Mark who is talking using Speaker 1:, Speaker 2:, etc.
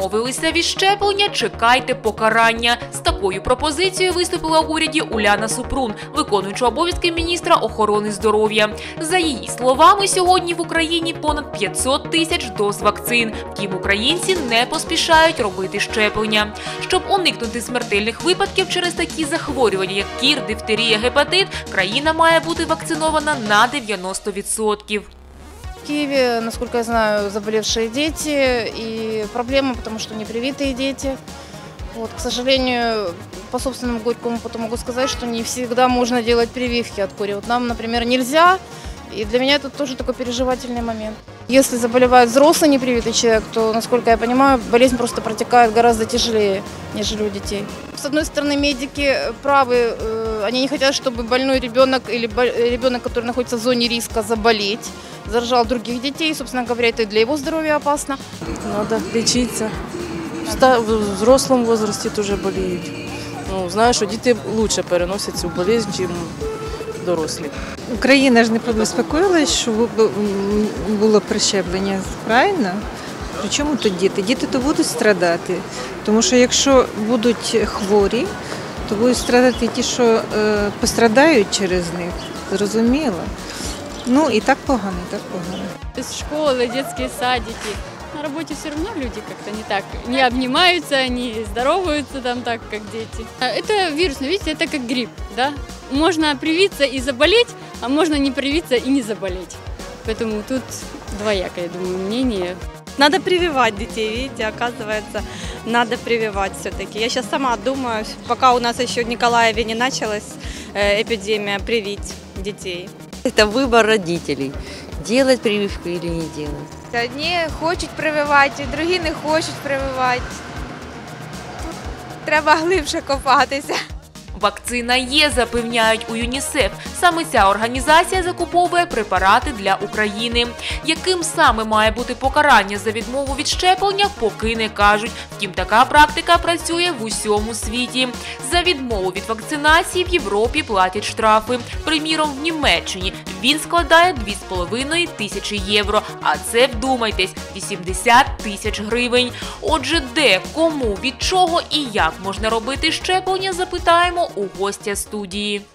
Speaker 1: відмовилися від щеплення, чекайте покарання. З такою пропозицією виступила в уряді Уляна Супрун, виконуюча обов'язки міністра охорони здоров'я. За її словами, сьогодні в Україні понад 500 тисяч доз вакцин. Втім, українці не поспішають робити щеплення. Щоб уникнути смертельних випадків через такі захворювання, як кір, дифтерія, гепатит, країна має бути вакцинована на 90%.
Speaker 2: В Киеве, насколько я знаю, заболевшие дети и проблема, потому что непривитые дети. Вот, к сожалению, по собственному горькому опыту могу сказать, что не всегда можно делать прививки от кори. Вот нам, например, нельзя, и для меня это тоже такой переживательный момент. Если заболевает взрослый непривитый человек, то, насколько я понимаю, болезнь просто протекает гораздо тяжелее, нежели у детей. С одной стороны, медики правы, они не хотят, чтобы больной ребенок или ребенок, который находится в зоне риска заболеть, заражал других детей. Собственно говоря, это и для его здоровья опасно.
Speaker 3: Надо лечиться. В взрослом возрасте тоже болеют. Ну, знаю, що діти краще переносять цю болезнь, ніж дорослі.
Speaker 4: Україна ж не побезпокоїлась, що було прищеплення, правильно? Причому тут діти? Діти то будуть страдати, тому що якщо будуть хворі, то будуть страдати ті, що пострадають через них, зрозуміло. Ну і так погано, і так погано.
Speaker 5: Школы, детские садики. На работе все равно люди как-то не так, не обнимаются, не здороваются там так, как дети. Это вирус, но видите, это как грипп, да? Можно привиться и заболеть, а можно не привиться и не заболеть. Поэтому тут двоякое, я думаю, мнение.
Speaker 6: Надо прививать детей, видите, оказывается, надо прививать все-таки. Я сейчас сама думаю, пока у нас еще в Николаеве не началась эпидемия, привить детей.
Speaker 7: Это выбор родителей, делать прививку или не делать.
Speaker 8: Одні хочуть прививати, другі не хочуть прививати. Тут треба глибше копатися.
Speaker 1: Вакцина є, запевняють у ЮНІСЕФ. Саме ця організація закуповує препарати для України. Яким саме має бути покарання за відмову від щеплення, поки не кажуть. Втім, така практика працює в усьому світі. За відмову від вакцинації в Європі платять штрафи. Приміром, в Німеччині він складає 2,5 тисячі євро, а це, вдумайтесь, 80 тисяч гривень. Отже, де, кому, від чого і як можна робити щеплення, запитаємо у гостя студії.